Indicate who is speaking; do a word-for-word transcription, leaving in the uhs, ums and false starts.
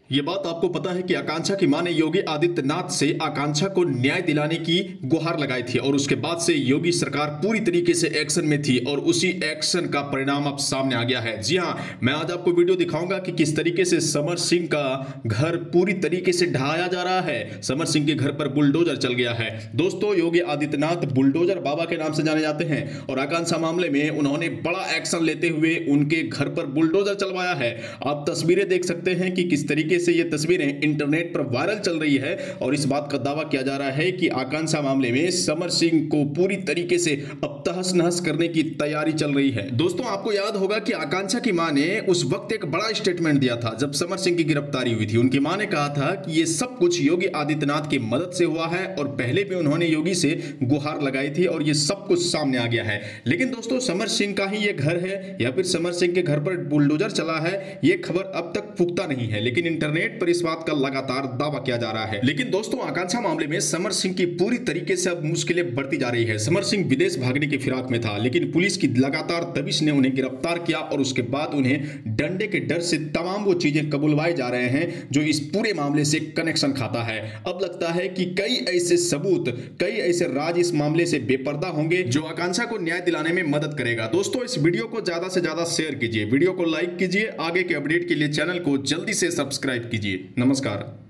Speaker 1: ये बात आपको पता है कि आकांक्षा की मां ने योगी आदित्यनाथ से आकांक्षा को न्याय दिलाने की गुहार लगाई थी और उसके बाद से योगी सरकार पूरी तरीके से एक्शन में थी और उसी एक्शन का परिणाम अब सामने आ गया है। जी हां, मैं आज आपको वीडियो दिखाऊंगा कि किस तरीके से समर सिंह का घर पूरी तरीके से ढहाया जा रहा है। समर सिंह के घर पर बुलडोजर चल गया है। दोस्तों, योगी आदित्यनाथ बुलडोजर बाबा के नाम से जाने जाते हैं और आकांक्षा मामले में उन्होंने बड़ा एक्शन लेते हुए उनके घर पर बुलडोजर चलवाया है। आप तस्वीरें देख सकते हैं कि किस तरीके से ये तस्वीरें इंटरनेट पर वायरल चल रही है और इस बात का दावा किया जा रहा है कि आकांक्षा मामले में समर सिंह को पूरी तरीके से अब तहस नहस करने की तैयारी चल रही है। दोस्तों, आपको याद होगा कि आकांक्षा की मां ने उस वक्त एक बड़ा स्टेटमेंट दिया था जब समर सिंह की गिरफ्तारी हुई थी। उनकी मां ने कहा था कि ये सब कुछ योगी आदित्यनाथ की मदद से हुआ है और पहले भी उन्होंने योगी से गुहार लगाई थी और ये सब कुछ सामने आ गया है। लेकिन दोस्तों, समर सिंह का ही ये घर है या फिर समर सिंह के घर पर बुलडोजर चला है, ये खबर अब तक पुख्ता नहीं है, लेकिन इंटरनेट पर इस बात का लगातार दावा किया जा रहा है। लेकिन दोस्तों, आकांक्षा मामले में समर सिंह की पूरी तरीके से अब मुश्किलें बढ़ती जा रही है। समर सिंह विदेश भागने की फिराक में था, लेकिन पुलिस की लगातार दबिश ने उन्हें गिरफ्तार किया और उसके बाद उन्हें डंडे के डर से तमाम वो चीजें कबूलवाए जा रहे हैं जो इस पूरे मामले से कनेक्शन खाता है। अब लगता है कि कई ऐसे सबूत, कई ऐसे राज इस मामले से बेपर्दा होंगे जो आकांक्षा को न्याय दिलाने में मदद करेगा। दोस्तों, इस वीडियो को ज्यादा से ज्यादा शेयर कीजिए, वीडियो को लाइक कीजिए, आगे के अपडेट के लिए चैनल को जल्दी से सब्सक्राइब कीजिए। नमस्कार।